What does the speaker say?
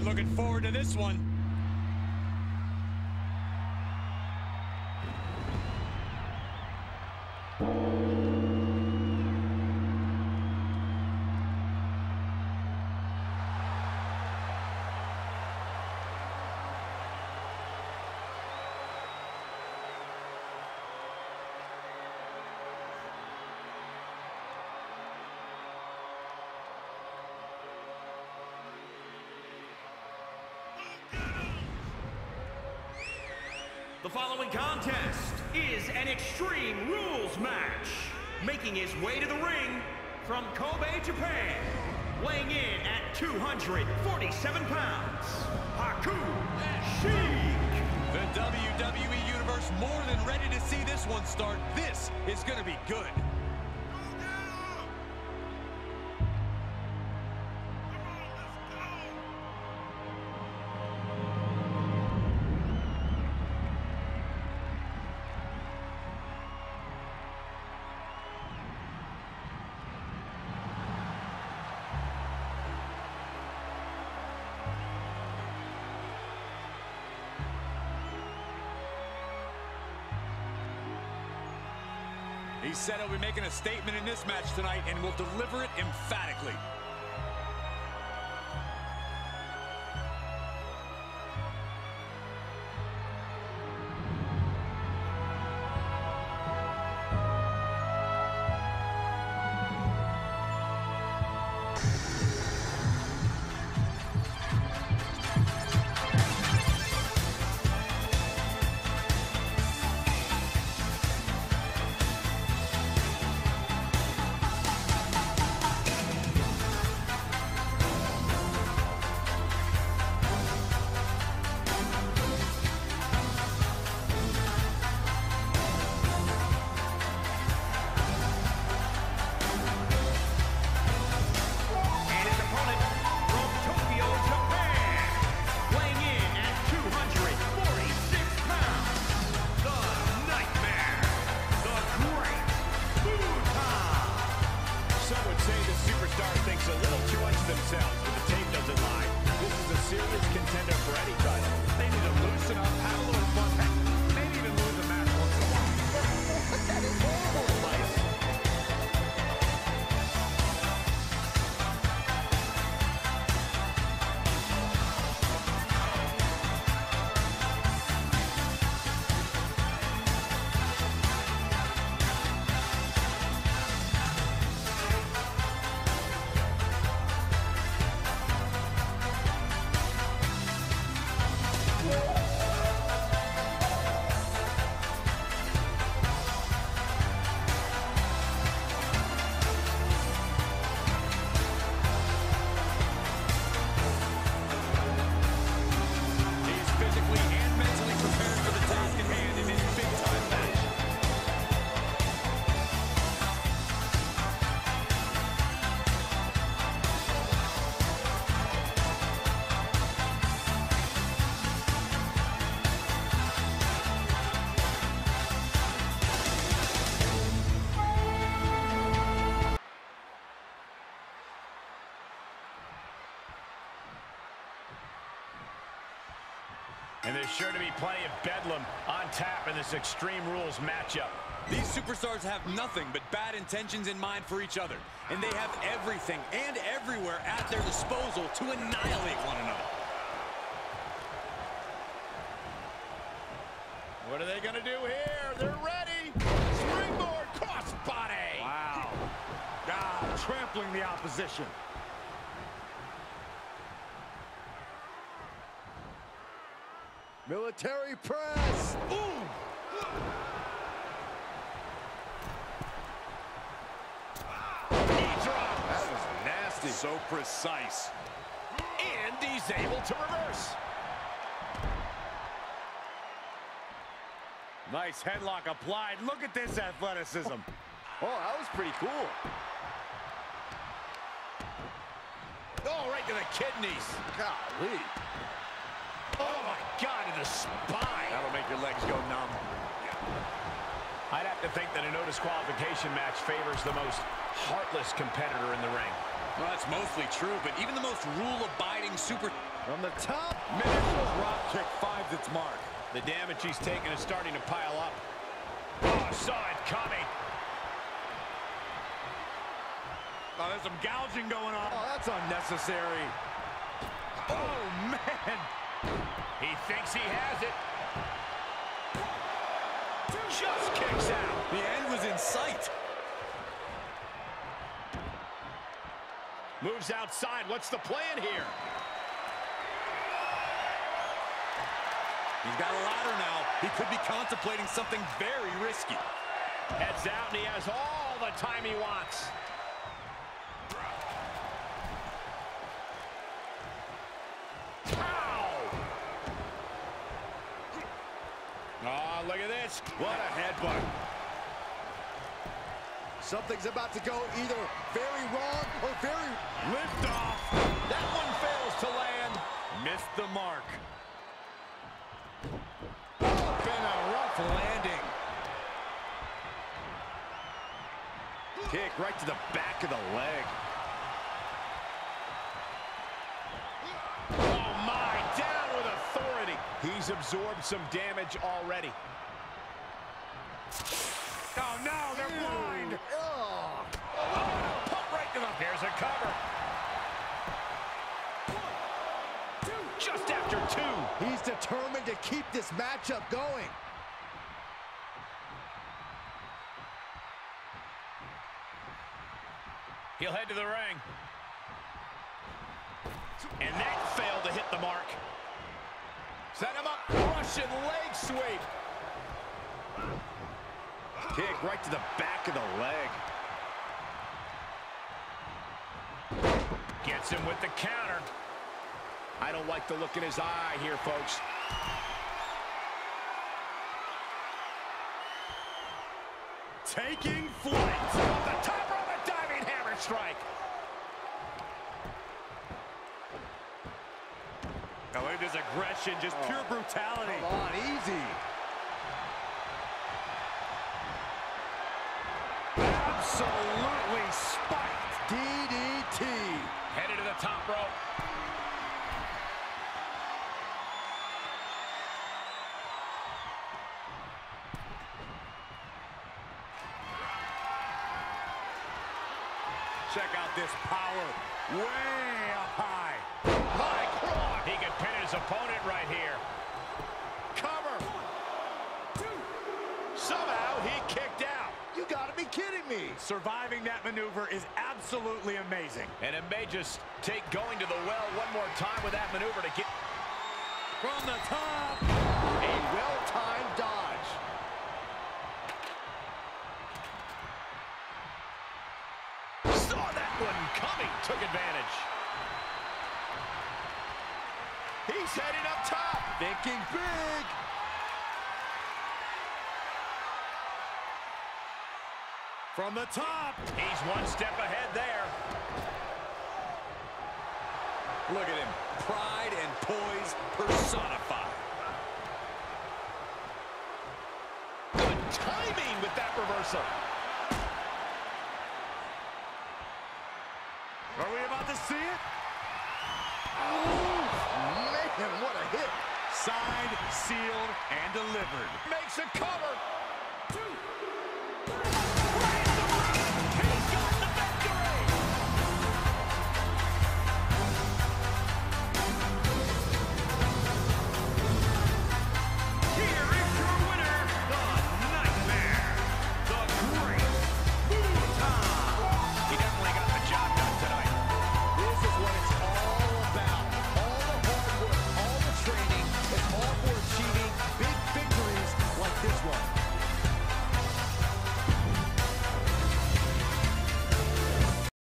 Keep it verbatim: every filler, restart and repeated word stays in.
looking forward to this one. The following contest is an Extreme Rules match. Making his way to the ring from Kobe, Japan, weighing in at two hundred forty-seven pounds, Haku Sheik. The W W E Universe more than ready to see this one start. This is going to be good. He said he'll be making a statement in this match tonight and will deliver it emphatically. And there's sure to be plenty of bedlam on tap in this Extreme Rules matchup. These superstars have nothing but bad intentions in mind for each other. And they have everything and everywhere at their disposal to annihilate one another. What are they going to do here? They're ready. Springboard crossbody. Wow. Ah, trampling the opposition. Military press. Ooh. Knee drop. That was nasty. So precise. And he's able to reverse. Nice headlock applied. Look at this athleticism. Oh, that was pretty cool. Oh, right to the kidneys. Golly. Oh, my God, to the spine. That'll make your legs go numb. I'd have to think that a no disqualification match favors the most heartless competitor in the ring. Well, that's mostly true, but even the most rule-abiding super... From the top. Minimal drop kick finds its mark. The damage he's taken is starting to pile up. Oh, saw it coming. Oh, there's some gouging going on. Oh, that's unnecessary. Oh, man. He thinks he has it. Just kicks out. The end was in sight. Moves outside. What's the plan here? He's got a ladder now. He could be contemplating something very risky. Heads out, and he has all the time he wants. Oh, look at this. What a headbutt. Something's about to go either very wrong or very... Lift off. That one fails to land. Missed the mark. Oh, been a rough landing. Kick right to the back of the leg. Oh, my. Down with authority. He's absorbed some damage already. Oh, no, they're blind. Oh. Oh, pump right to the... Here's a cover. Just after two. He's determined to keep this matchup going. He'll head to the ring. And that failed to hit the mark. Set him up. Russian leg sweep. Kick right to the back of the leg. Gets him with the counter. I don't like the look in his eye here, folks. Taking flight. Off the top rope, a diving hammer strike. Oh, look at this aggression, just Oh. pure brutality. Come on, easy. Absolutely spiked. D D T. Headed to the top rope. Check out this power. Way up high. High cross. He could pin his opponent right here. Cover. Somehow he kicked out. You gotta be kidding me. Surviving that maneuver is absolutely amazing. And it may just take going to the well one more time with that maneuver to get... From the top. A well-timed dodge. Saw that one coming. Took advantage. He's heading up top. Thinking big. From the top. He's one step ahead there. Look at him. Pride and poise personified. Good timing with that reversal. Are we about to see it? Man, what a hit. Signed, sealed, and delivered. Makes a cover.